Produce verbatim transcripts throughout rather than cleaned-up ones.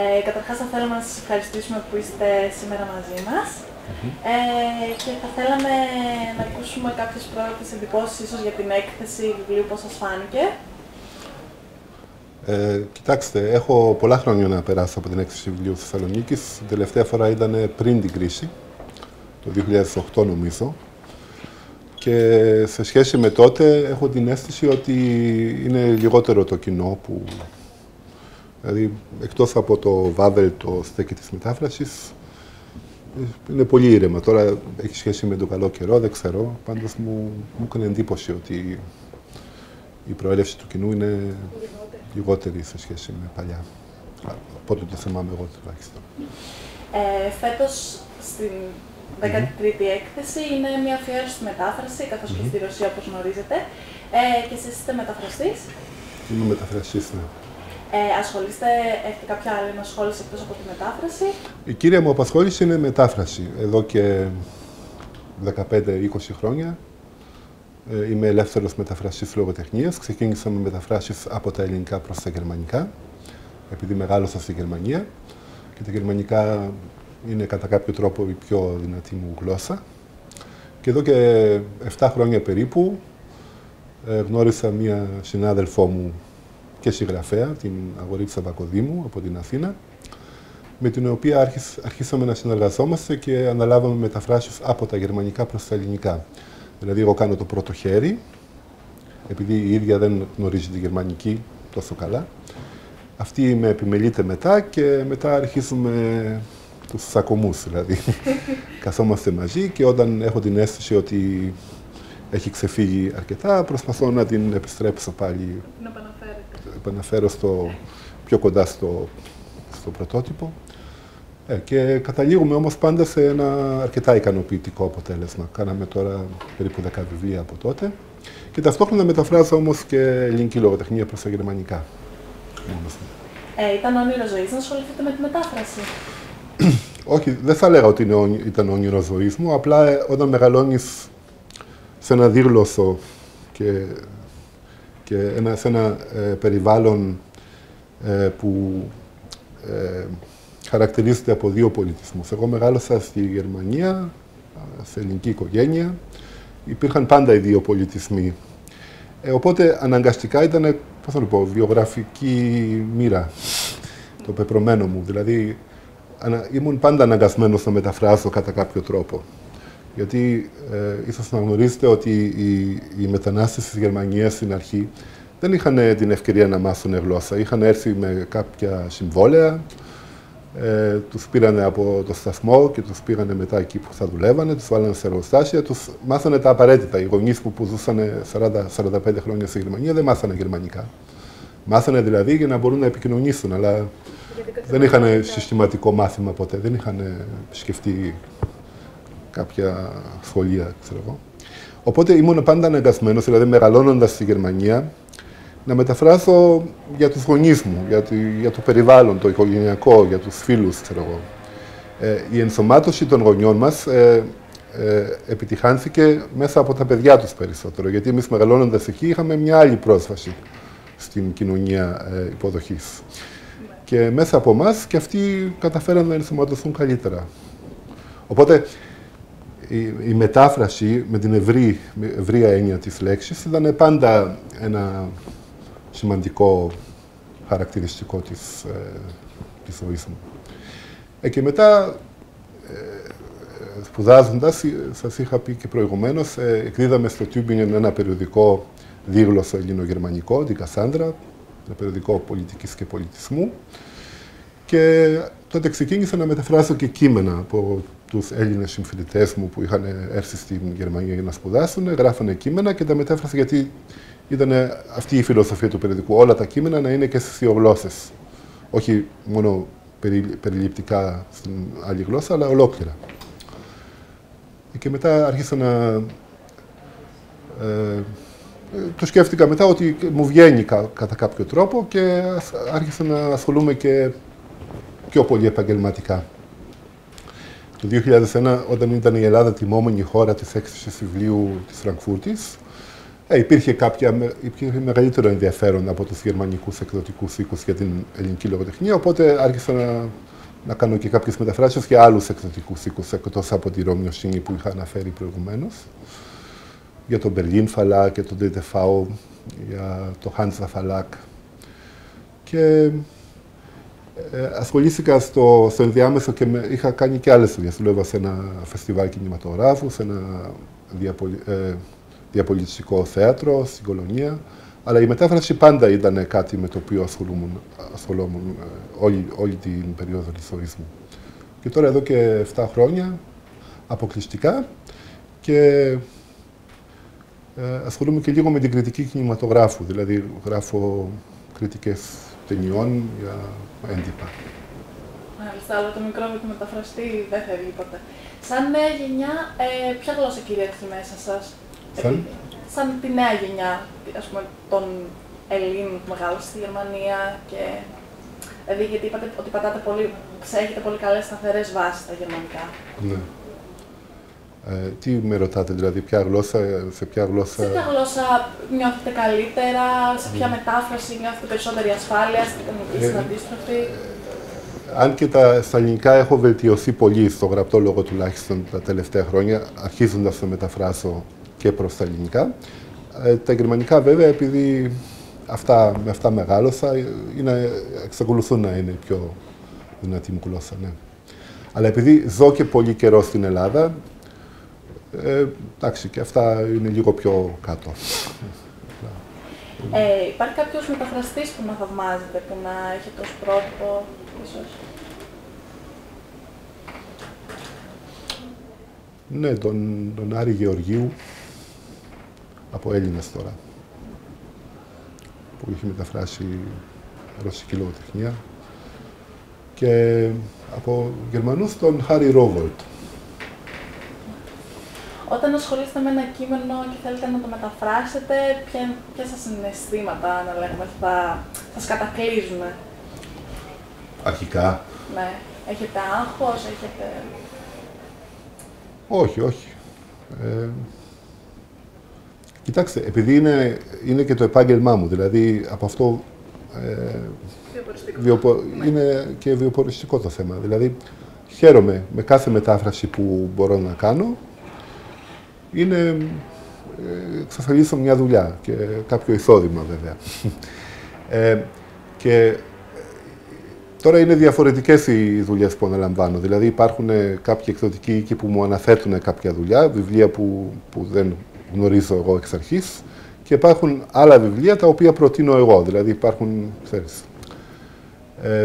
Ε, καταρχάς θα θέλαμε να σας ευχαριστήσουμε που είστε σήμερα μαζί μας. Mm-hmm. ε, και θα θέλαμε να ακούσουμε κάποιες πρώτες εντυπώσεις ίσως για την έκθεση βιβλίου, πώς σας φάνηκε. Ε, κοιτάξτε, έχω πολλά χρόνια να περάσω από την έκθεση βιβλίου της Θεσσαλονίκης. Την τελευταία φορά ήταν πριν την κρίση, το δύο χιλιάδες οκτώ νομίζω. Και σε σχέση με τότε έχω την αίσθηση ότι είναι λιγότερο το κοινό που... Δηλαδή, εκτός από το Βάβελ, το στέκι της μετάφρασης, είναι πολύ ήρεμα. Τώρα έχει σχέση με τον καλό καιρό, δεν ξέρω. Πάντως μου, μου έκανε εντύπωση ότι η προέλευση του κοινού είναι λιγότερη, λιγότερη σε σχέση με παλιά. Από ό,τι το θυμάμαι εγώ τουλάχιστον. Ε, φέτος στην δέκατη τρίτη mm-hmm. έκθεση είναι μια αφιέρωση στη μετάφραση, καθώς mm-hmm. και στη Ρωσία, όπως γνωρίζετε. Ε, και εσείς είστε μεταφραστής. Είμαι μεταφραστής, ναι. Ε, ασχολείστε, έχετε κάποια άλλη ασχόληση εκτός από τη μετάφραση? Η κύρια μου απασχόληση είναι μετάφραση. Εδώ και δεκαπέντε είκοσι χρόνια ε, είμαι ελεύθερος μεταφραστής λογοτεχνίας. Ξεκίνησα με μεταφράσεις από τα ελληνικά προς τα γερμανικά, επειδή μεγάλωσα στη Γερμανία και τα γερμανικά είναι κατά κάποιο τρόπο η πιο δυνατή μου γλώσσα. Και εδώ και επτά χρόνια περίπου ε, γνώρισα μία συνάδελφό μου και συγγραφέα, την Αγορίτσα Βακοδήμου από την Αθήνα, με την οποία αρχίσαμε να συνεργαζόμαστε και αναλάβαμε μεταφράσεις από τα γερμανικά προς τα ελληνικά. Δηλαδή, εγώ κάνω το πρώτο χέρι, επειδή η ίδια δεν γνωρίζει τη γερμανική τόσο καλά. Αυτή με επιμελείται μετά και μετά αρχίζουμε τους σακωμούς, δηλαδή. Καθόμαστε μαζί και όταν έχω την αίσθηση ότι έχει ξεφύγει αρκετά, προσπαθώ να την επιστρέψω πάλι. Να επαναφέρω στο, πιο κοντά στο, στο πρωτότυπο. Ε, και καταλήγουμε όμως πάντα σε ένα αρκετά ικανοποιητικό αποτέλεσμα. Κάναμε τώρα περίπου δέκα βιβλία από τότε. Και ταυτόχρονα μεταφράζω όμως και ελληνική λογοτεχνία προς τα γερμανικά. Ε, ήταν όνειρο ζωής να ασχοληθείτε με τη μετάφραση? Όχι, δεν θα λέγα ότι είναι, ήταν όνειρο ζωής μου. Απλά ε, όταν μεγαλώνεις σε ένα δίγλωσσο και και ένα, σε ένα ε, περιβάλλον ε, που ε, χαρακτηρίζεται από δύο πολιτισμούς. Εγώ μεγάλωσα στη Γερμανία, σε ελληνική οικογένεια. Υπήρχαν πάντα οι δύο πολιτισμοί. Ε, οπότε αναγκαστικά ήταν, πώς θα το πω, βιογραφική μοίρα, το πεπρωμένο μου. Δηλαδή, ανα, ήμουν πάντα αναγκασμένος να μεταφράσω κατά κάποιο τρόπο. Γιατί ε, ίσως να γνωρίζετε ότι οι, οι μετανάστες της Γερμανίας στην αρχή δεν είχαν την ευκαιρία να μάθουν γλώσσα. Είχαν έρθει με κάποια συμβόλαια, ε, τους πήρανε από το σταθμό και τους πήγανε μετά εκεί που θα δουλεύανε, τους βάλανε σε εργοστάσια, τους μάθανε τα απαραίτητα. Οι γονείς που, που ζούσαν σαράντα με σαράντα πέντε χρόνια στη Γερμανία δεν μάθανε γερμανικά. Μάθανε δηλαδή για να μπορούν να επικοινωνήσουν, αλλά δεν είχαν συστηματικό μάθημα ποτέ, δεν είχαν σκεφτεί κάποια σχολεία, ξέρω εγώ. Οπότε ήμουν πάντα αναγκασμένος, δηλαδή μεγαλώνοντας στη Γερμανία, να μεταφράσω για τους γονείς μου, για, τη, για το περιβάλλον, το οικογενειακό, για τους φίλους, ξέρω εγώ. Ε, η ενσωμάτωση των γονιών μας ε, ε, επιτυχάνθηκε μέσα από τα παιδιά τους περισσότερο, γιατί εμείς μεγαλώνοντας εκεί είχαμε μια άλλη πρόσβαση στην κοινωνία ε, υποδοχής. Και μέσα από εμάς και αυτοί καταφέραν να ενσωματωθούν καλύτερα. Οπότε, η μετάφραση με την ευρύ, ευρία έννοια της λέξης ήταν πάντα ένα σημαντικό χαρακτηριστικό της, ε, της ζωής μου. Ε, και μετά, ε, σπουδάζοντας, σας είχα πει και προηγουμένως, ε, εκδίδαμε στο Tübingen ένα περιοδικό δίγλωσσο ελληνογερμανικό, την Κασάνδρα, ένα περιοδικό πολιτικής και πολιτισμού. Και τότε ξεκίνησα να μεταφράσω και κείμενα από τους Έλληνες συμφιλητές μου που είχαν έρθει στην Γερμανία για να σπουδάσουν, γράφανε κείμενα και τα μετέφρασα γιατί ήταν αυτή η φιλοσοφία του περιοδικού. Όλα τα κείμενα να είναι και στις δύο γλώσσες. Όχι μόνο περι, περιληπτικά στην άλλη γλώσσα, αλλά ολόκληρα. Και μετά άρχισα να... Ε, το σκέφτηκα μετά ότι μου βγαίνει κα, κατά κάποιο τρόπο και άρχισα να ασχολούμαι και πιο πολύ επαγγελματικά. Το δύο χιλιάδες ένα, όταν ήταν η Ελλάδα τιμόμενη χώρα της έκθεσης βιβλίου της Φραγκφούρτης, Ε, υπήρχε, κάποια, υπήρχε μεγαλύτερο ενδιαφέρον από τους γερμανικούς εκδοτικούς οίκους για την ελληνική λογοτεχνία, οπότε άρχισα να, να κάνω και κάποιες μεταφράσεις για άλλους εκδοτικούς οίκους, εκτός από τη Ρωμιοσύνη που είχα αναφέρει προηγουμένως, για τον Berlin Verlag και τον ντι ντι βι, για το Hansa Verlag. Και ε, ασχολήθηκα στο, στο ενδιάμεσο και με, είχα κάνει και άλλες δουλειές. Δούλευα σε ένα φεστιβάλ κινηματογράφου, σε ένα διαπολι, ε, διαπολιτιστικό θέατρο στην Κολονία. Αλλά η μετάφραση πάντα ήταν κάτι με το οποίο ασχολούμουν, ασχολούμουν ε, όλη, όλη την περίοδο της ζωής μου. Και τώρα εδώ και επτά χρόνια αποκλειστικά και ε, ασχολούμαι και λίγο με την κριτική κινηματογράφου, δηλαδή γράφω κριτικές ταινιών για έντυπα. Μάλιστα, αλλά το μικρό με το μεταφραστή δεν φεύγει ποτέ. Σαν νέα γενιά, ε, ποια γλώσσα κυριαρχεί μέσα σας? Σαν? Σαν τη νέα γενιά, ας πούμε, των Ελλήνων που μεγάλωσαν στη Γερμανία και... Δηλαδή, γιατί είπατε ότι πατάτε πολύ, έχετε πολύ καλές σταθερές βάσεις στα γερμανικά. Ναι. Ε, τι με ρωτάτε, δηλαδή, ποια γλώσσα, σε ποια γλώσσα... Σε ποια γλώσσα νιώθετε καλύτερα, σε ποια mm. μετάφραση νιώθετε περισσότερη ασφάλεια, στην κανονική, στην αντίστροφη? Αν και τα, στα ελληνικά έχω βελτιωθεί πολύ, στο γραπτό λόγο τουλάχιστον τα τελευταία χρόνια, αρχίζοντας να μεταφράσω και προς τα ελληνικά. Ε, τα γερμανικά βέβαια, επειδή αυτά, με αυτά μεγάλωσα, είναι, εξακολουθούν να είναι η πιο δυνατή μου γλώσσα, ναι. Αλλά επειδή ζω και πολύ καιρό στην Ελλάδα, ε, εντάξει, και αυτά είναι λίγο πιο κάτω. Ε, υπάρχει κάποιος μεταφραστής που να θαυμάζετε, που να έχετε ως πρότυπο, ίσως? Ναι, τον, τον Άρη Γεωργίου, από Έλληνας τώρα, που έχει μεταφράσει ρωσική λογοτεχνία, και από Γερμανούς τον Χάρι Ρόβολτ. Όταν ασχολείστε με ένα κείμενο και θέλετε να το μεταφράσετε, ποια, ποια σας συναισθήματα, να λέγουμε, θα σας κατακλείζουν? Αρχικά. Ναι. Έχετε άγχος, έχετε... Όχι, όχι. Ε, κοιτάξτε, επειδή είναι, είναι και το επάγγελμά μου, δηλαδή από αυτό ε, βιοπο, ναι. είναι και βιοποριστικό το θέμα. Δηλαδή, χαίρομαι με κάθε μετάφραση που μπορώ να κάνω. Είναι, ε, εξασφαλίσω μια δουλειά και κάποιο εισόδημα βέβαια. Ε, και τώρα είναι διαφορετικές οι δουλειές που αναλαμβάνω. Δηλαδή υπάρχουν κάποιοι εκδοτικοί οίκοι που μου αναθέτουν κάποια δουλειά, βιβλία που, που δεν γνωρίζω εγώ εξ αρχής, και υπάρχουν άλλα βιβλία τα οποία προτείνω εγώ. Δηλαδή υπάρχουν, ξέρεις. Ε,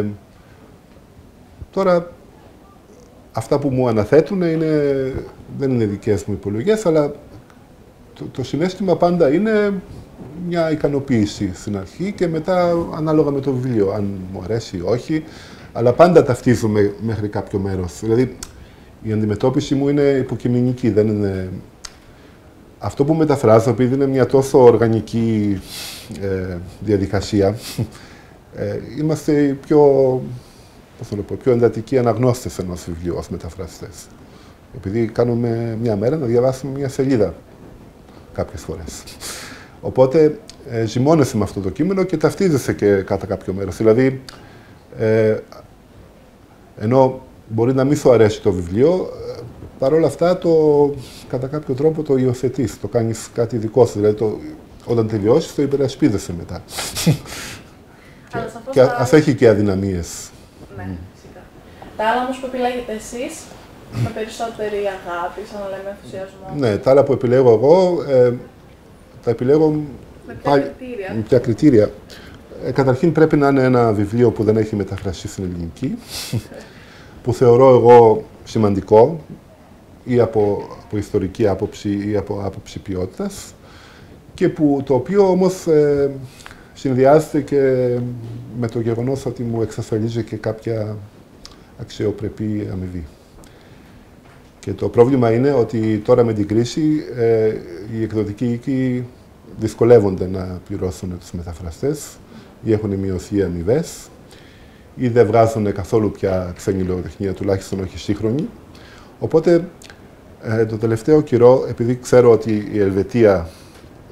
τώρα, αυτά που μου αναθέτουν είναι, δεν είναι δικές μου επιλογές, αλλά το, το συναίσθημα πάντα είναι μια ικανοποίηση στην αρχή και μετά ανάλογα με το βιβλίο, αν μου αρέσει ή όχι, αλλά πάντα ταυτίζομαι μέχρι κάποιο μέρος. Δηλαδή, η αντιμετώπιση μου είναι υποκειμενική, δεν είναι... Αυτό που μεταφράζω, επειδή είναι μια τόσο οργανική ε, διαδικασία, ε, είμαστε πιο, πώς το πω, πιο εντατικοί αναγνώστες ενός βιβλίου ως μεταφραστές. Επειδή κάνουμε μια μέρα να διαβάσουμε μια σελίδα κάποιες φορές. Οπότε ε, ζυμώνεσαι με αυτό το κείμενο και ταυτίζεσαι και κατά κάποιο μέρος. Δηλαδή, ε, ενώ μπορεί να μην σου αρέσει το βιβλίο, ε, παρόλα αυτά, το, κατά κάποιο τρόπο το υιοθετείς, το κάνεις κάτι δικό σου. Δηλαδή, το, όταν τελειώσεις, το υπερασπίζεσαι μετά. και και θα... ας έχει και αδυναμίες. Ναι, φυσικά. Τα άλλα όμως που επιλέγετε εσείς, με περισσότερη αγάπη, σαν να λέμε ενθουσιασμό. Ναι, τα άλλα που επιλέγω εγώ, ε, τα επιλέγω με ποια πάλι, κριτήρια. Με ποια κριτήρια. Ε, καταρχήν πρέπει να είναι ένα βιβλίο που δεν έχει μεταφραστεί στην ελληνική, που θεωρώ εγώ σημαντικό, ή από, από ιστορική άποψη ή από άποψη ποιότητας, και που, το οποίο όμως ε, συνδυάζεται και με το γεγονός ότι μου εξασφαλίζει και κάποια αξιοπρεπή αμοιβή. Και το πρόβλημα είναι ότι τώρα με την κρίση ε, οι εκδοτικοί οίκοι δυσκολεύονται να πληρώσουν τους μεταφραστές ή έχουν μειωθεί αμοιβές ή δεν βγάζουν καθόλου πια ξένη λογοτεχνία, τουλάχιστον όχι σύγχρονη. Οπότε ε, το τελευταίο καιρό, επειδή ξέρω ότι η Ελβετία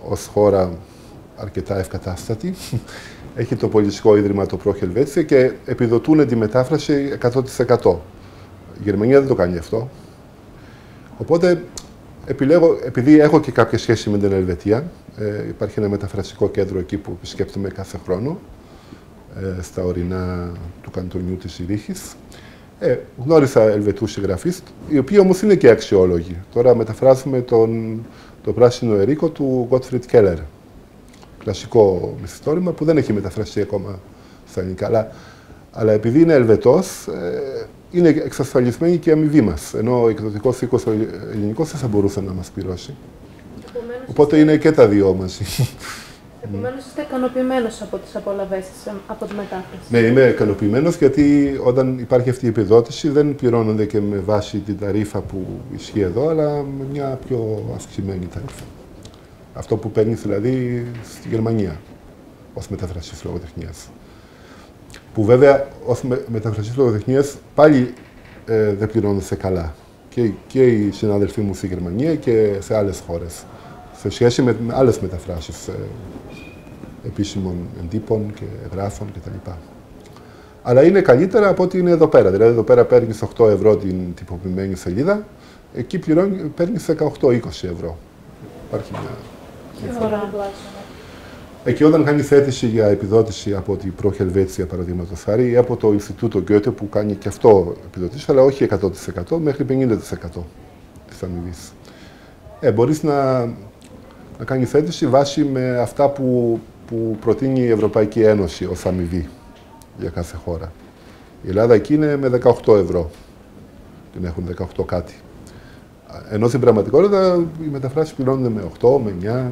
ως χώρα αρκετά ευκατάστατη. Έχει το πολιτιστικό ίδρυμα το Pro Helvetia και επιδοτούν τη μετάφραση εκατό τοις εκατό. Η Γερμανία δεν το κάνει αυτό. Οπότε επιλέγω, επειδή έχω και κάποια σχέση με την Ελβετία, ε, υπάρχει ένα μεταφραστικό κέντρο εκεί που επισκέπτομαι κάθε χρόνο, ε, στα ορεινά του καντονιού της Ζηρίχης. Ε, γνώρισα Ελβετούς συγγραφείς, οι οποίοι όμως είναι και αξιόλογοι. Τώρα μεταφράζουμε τον, το πράσινο ερίκο του Gottfried Keller. Κλασικό μυθιστόρημα που δεν έχει μεταφραστεί ακόμα στα ελληνικά. Αλλά, αλλά επειδή είναι Ελβετός, ε, είναι εξασφαλισμένη και η αμοιβή μας. Ενώ ο εκδοτικός οίκος ελληνικός δεν θα μπορούσε να μας πληρώσει. Επομένως, οπότε είστε... είναι και τα δυο μαζί. Επομένως, είστε ικανοποιημένος από τις απολαβές σας, από τη μετάφραση. Ναι, είμαι ικανοποιημένος γιατί όταν υπάρχει αυτή η επιδότηση δεν πληρώνονται και με βάση την ταρίφα που ισχύει εδώ, αλλά με μια πιο αυξημένη ταρίφα. Αυτό που παίρνει δηλαδή στη Γερμανία ως μεταφραστής λογοτεχνίας. Που βέβαια ως με, μεταφραστής λογοτεχνίας πάλι ε, δεν πληρώνονται καλά. Και, και οι συνάδελφοί μου στη Γερμανία και σε άλλες χώρες. Σε σχέση με, με άλλες μεταφράσεις ε, επίσημων εντύπων και γράφων κτλ. Αλλά είναι καλύτερα από ό,τι είναι εδώ πέρα. Δηλαδή εδώ πέρα παίρνεις οκτώ ευρώ την τυποποιημένη σελίδα, εκεί παίρνεις δεκαοκτώ με είκοσι ευρώ. Υπάρχει μια διαφορά. Εκεί όταν κάνεις αίτηση για επιδότηση από την Pro Helvetia, παραδείγματος χάρη, ή από το Ινστιτούτο Γκέτε που κάνει και αυτό επιδοτήσεις, αλλά όχι εκατό τοις εκατό, μέχρι πενήντα τοις εκατό της αμοιβής. Ε, μπορείς να, να κάνεις αίτηση βάσει με αυτά που, που προτείνει η Ευρωπαϊκή Ένωση ως αμοιβή για κάθε χώρα. Η Ελλάδα εκεί είναι με δεκαοκτώ ευρώ. Την έχουν δεκαοκτώ κάτι. Ενώ στην πραγματικότητα οι μεταφράσεις πληρώνονται με οκτώ, με εννιά.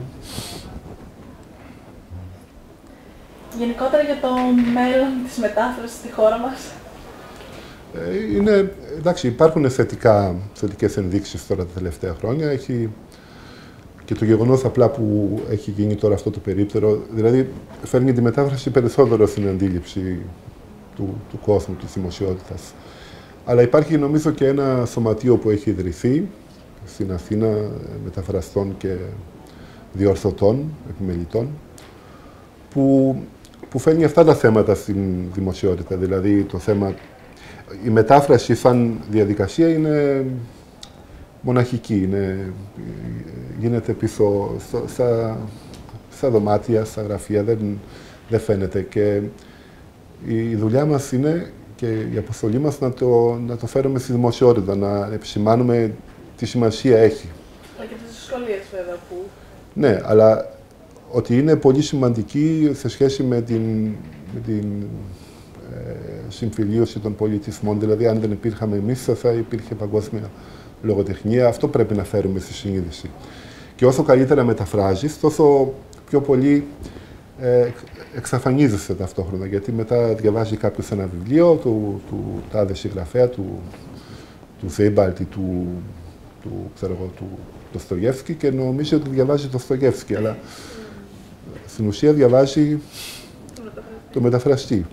Γενικότερα για το μέλλον της μετάφρασης στη χώρα μας. Ε, είναι, εντάξει, υπάρχουν θετικά, θετικές ενδείξεις τώρα τα τελευταία χρόνια. Έχει και το γεγονός απλά που έχει γίνει τώρα αυτό το περίπτερο, δηλαδή φέρνει τη μετάφραση περισσότερο στην αντίληψη του, του κόσμου, της δημοσιότητας. Αλλά υπάρχει νομίζω και ένα σωματείο που έχει ιδρυθεί στην Αθήνα μεταφραστών και διορθωτών, επιμελητών, που, που φέρνει αυτά τα θέματα στην δημοσιότητα. Δηλαδή το θέμα, η μετάφραση σαν διαδικασία είναι μοναχική, είναι, γίνεται πίσω στα, στα, στα δωμάτια, στα γραφεία, δεν, δεν φαίνεται. Και η δουλειά μας είναι και η αποστολή μας να το, να το φέρουμε στη δημοσιότητα, να επισημάνουμε τι σημασία έχει. Αλλά και τις δυσκολίες βέβαια που... Ναι, αλλά ότι είναι πολύ σημαντική σε σχέση με την, με την ε, συμφιλίωση των πολιτισμών. Δηλαδή, αν δεν υπήρχαμε εμείς, θα υπήρχε παγκόσμια λογοτεχνία. Αυτό πρέπει να φέρουμε στη συνείδηση. Και όσο καλύτερα μεταφράζεις, τόσο πιο πολύ ε, εξαφανίζεσαι ταυτόχρονα. Γιατί μετά διαβάζει κάποιος ένα βιβλίο του, του τάδε συγγραφέα, του, του Σέιμπαλτ ή του, του, ξέρω εγώ, του Ντοστογεύσκη και νομίζει ότι διαβάζει το Ντοστογεύσκη. Αλλά στην ουσία διαβάζει το μεταφραστή.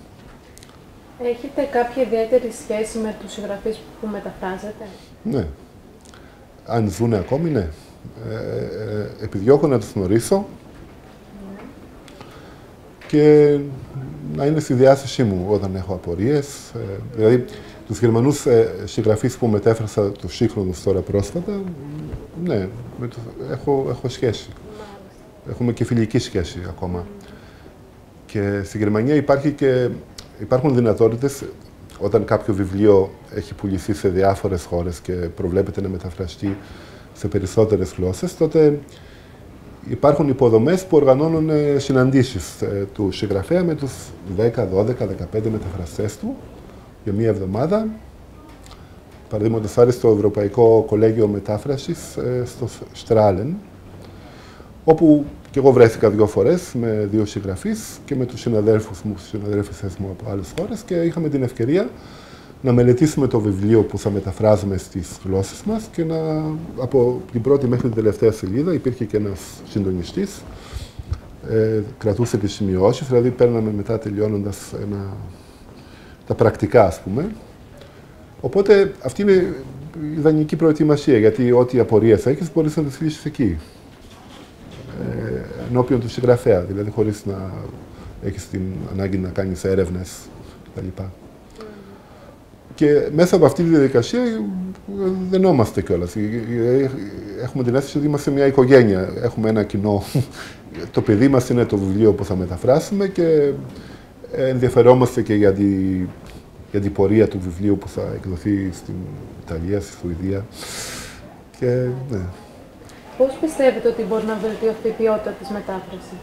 Έχετε κάποια ιδιαίτερη σχέση με τους συγγραφείς που μεταφράζετε? Ναι. Αν ζουν ακόμη, ναι. Ε, ε, επιδιώκω να τους γνωρίσω ναι. Και να είναι στη διάθεσή μου όταν έχω απορίες. Ε, δηλαδή, τους Γερμανούς ε, συγγραφείς που μετέφρασα τους σύγχρονους τώρα πρόσφατα, ναι, με το, έχω, έχω σχέση. Έχουμε και φιλική σχέση ακόμα. Και στη Γερμανία υπάρχει και, υπάρχουν δυνατότητες, όταν κάποιο βιβλίο έχει πουληθεί σε διάφορες χώρες και προβλέπεται να μεταφραστεί σε περισσότερες γλώσσες, τότε υπάρχουν υποδομές που οργανώνουν συναντήσεις ε, του συγγραφέα με τους δέκα, δώδεκα, δεκαπέντε μεταφραστές του για μία εβδομάδα. Παραδείγματος χάρη στο Ευρωπαϊκό Κολέγιο Μετάφρασης ε, στο Στράλεν, όπου και εγώ βρέθηκα δύο φορές με δύο συγγραφείς και με τους συναδέλφους μου, τους συναδέλφους μου από άλλες χώρες και είχαμε την ευκαιρία να μελετήσουμε το βιβλίο που θα μεταφράζουμε στις γλώσσες μας και να, από την πρώτη μέχρι την τελευταία σελίδα υπήρχε και ένας συντονιστής, ε, κρατούσε τις σημειώσεις, δηλαδή παίρναμε μετά τελειώνοντας ένα, τα πρακτικά, ας πούμε. Οπότε αυτή είναι η ιδανική προετοιμασία, γιατί ό,τι απορίες έχεις μπορείς να τις λύσεις εκεί. ενώπιον του συγγραφέα, δηλαδή χωρίς να έχεις την ανάγκη να κάνεις έρευνες κτλ. Mm. Και μέσα από αυτή τη διαδικασία δενόμαστε κιόλας. Έχουμε την αίσθηση ότι είμαστε μια οικογένεια. Έχουμε ένα κοινό. Το παιδί μας είναι το βιβλίο που θα μεταφράσουμε και ενδιαφερόμαστε και για, τη, για την πορεία του βιβλίου που θα εκδοθεί στην Ιταλία, στη Σουηδία. Και, ναι. Πώς πιστεύετε ότι μπορεί να βελτιωθεί η ποιότητα της μετάφρασης?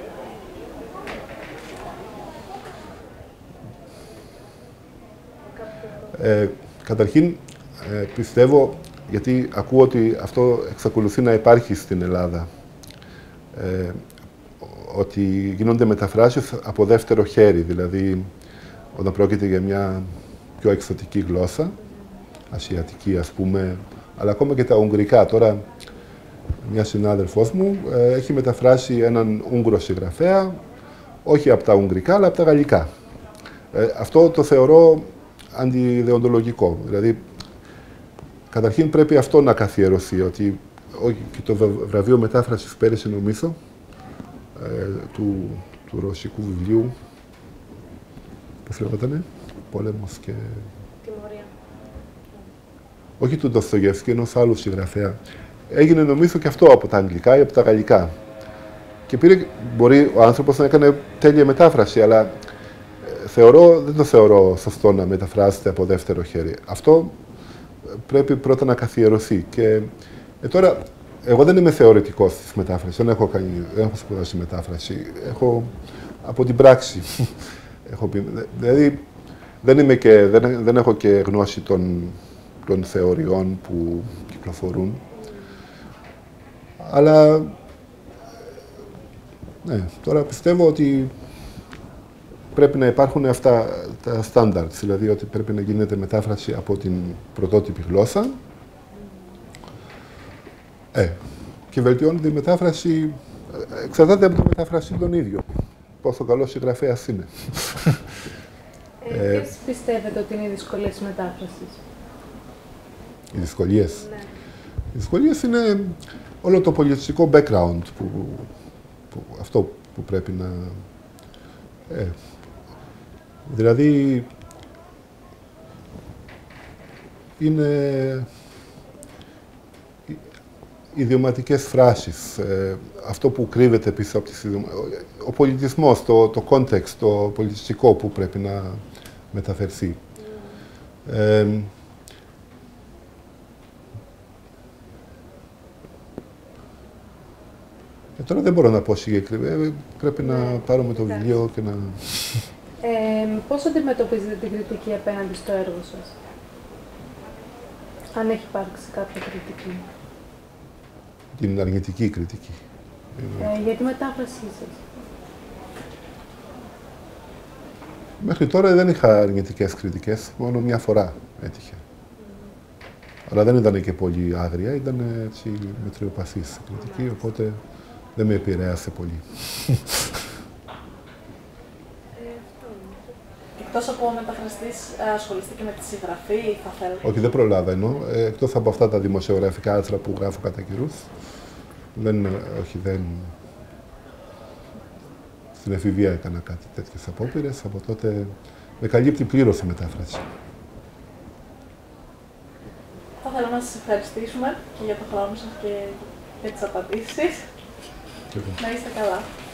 Ε, καταρχήν, ε, πιστεύω, γιατί ακούω ότι αυτό εξακολουθεί να υπάρχει στην Ελλάδα, ε, ότι γίνονται μεταφράσεις από δεύτερο χέρι, δηλαδή όταν πρόκειται για μια πιο εξωτική γλώσσα, ασιατική ας πούμε, αλλά ακόμα και τα ουγγρικά. Τώρα, μια συνάδελφός μου ε, έχει μεταφράσει έναν Ούγγρο συγγραφέα, όχι από τα ουγγρικά, αλλά από τα γαλλικά. Ε, αυτό το θεωρώ αντιδεοντολογικό. Δηλαδή, καταρχήν πρέπει αυτό να καθιερωθεί, ότι όχι, και το βραβείο μετάφρασης πέρυσι, νομίζω, ε, του, του ρωσικού βιβλίου, πώς λεγότανε, Πόλεμος και... Τιμωρία. Όχι του Ντοστογεύσκη, ενός άλλου συγγραφέα. Έγινε, νομίζω, και αυτό από τα αγγλικά ή από τα γαλλικά. Και πήρε, μπορεί ο άνθρωπος να έκανε τέλεια μετάφραση, αλλά θεωρώ, δεν το θεωρώ σωστό να μεταφράσετε από δεύτερο χέρι. Αυτό πρέπει πρώτα να καθιερωθεί. Και ε, τώρα, εγώ δεν είμαι θεωρητικός της μετάφρασης, δεν έχω, κάνει, δεν έχω σπουδάσει μετάφραση. Έχω από την πράξη. έχω πει, δηλαδή, δεν, είμαι και, δεν, δεν έχω και γνώση των, των θεωριών που κυκλοφορούν. Αλλά, ναι, τώρα πιστεύω ότι πρέπει να υπάρχουν αυτά τα standards, δηλαδή ότι πρέπει να γίνεται μετάφραση από την πρωτότυπη γλώσσα. Ε, και βελτιώνεται η μετάφραση, εξαρτάται από τη μετάφραση τον ίδιο. Πόσο καλός συγγραφέας είναι. Ε, ε, Ποιες πιστεύετε ότι είναι οι δυσκολίες της μετάφρασης? Οι δυσκολίες. Ναι. Οι δυσκολίες είναι όλο το πολιτιστικό background, που, που, αυτό που πρέπει να... Ε, δηλαδή, είναι ιδιωματικές φράσεις, ε, αυτό που κρύβεται πίσω από τις ιδιωματικές... Ο πολιτισμός, το, το context, το πολιτιστικό που πρέπει να μεταφερθεί. Mm. Ε, Ε, τώρα δεν μπορώ να πω συγκεκριμένα. Πρέπει ναι, να πάρουμε το εντάξει. βιβλίο και να... Ε, πώς αντιμετωπίζετε την κριτική απέναντι στο έργο σας? Αν έχει υπάρξει κάποια κριτική. Την αρνητική κριτική. Ε, για τη μετάφρασή σας. Μέχρι τώρα δεν είχα αρνητικές κριτικές, μόνο μια φορά έτυχε. Mm. Αλλά δεν ήταν και πολύ άγρια, ήταν έτσι μετριοπαθής κριτική, οπότε δεν με επηρέασε πολύ. Εκτός από μεταφραστής, ασχολείστε και με τη συγγραφή, θα θέλετε? Όχι, δεν προλαβαίνω. Ε, εκτός από αυτά τα δημοσιογραφικά άρθρα που γράφω κατά καιρούς. Δεν, όχι, δεν... Στην εφηβεία έκανα κάτι τέτοιες απόπειρες. Από τότε με καλύπτει πλήρως η μετάφραση. Θα θέλω να σας ευχαριστήσουμε και για το χρόνο σας και για τις απαντήσεις. Να είστε καλά.